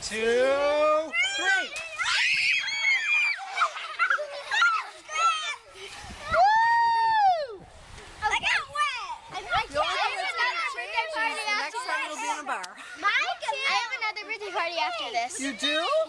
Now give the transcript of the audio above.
2, 3. Next time it'll be in a bar. I have another birthday party after this. You do?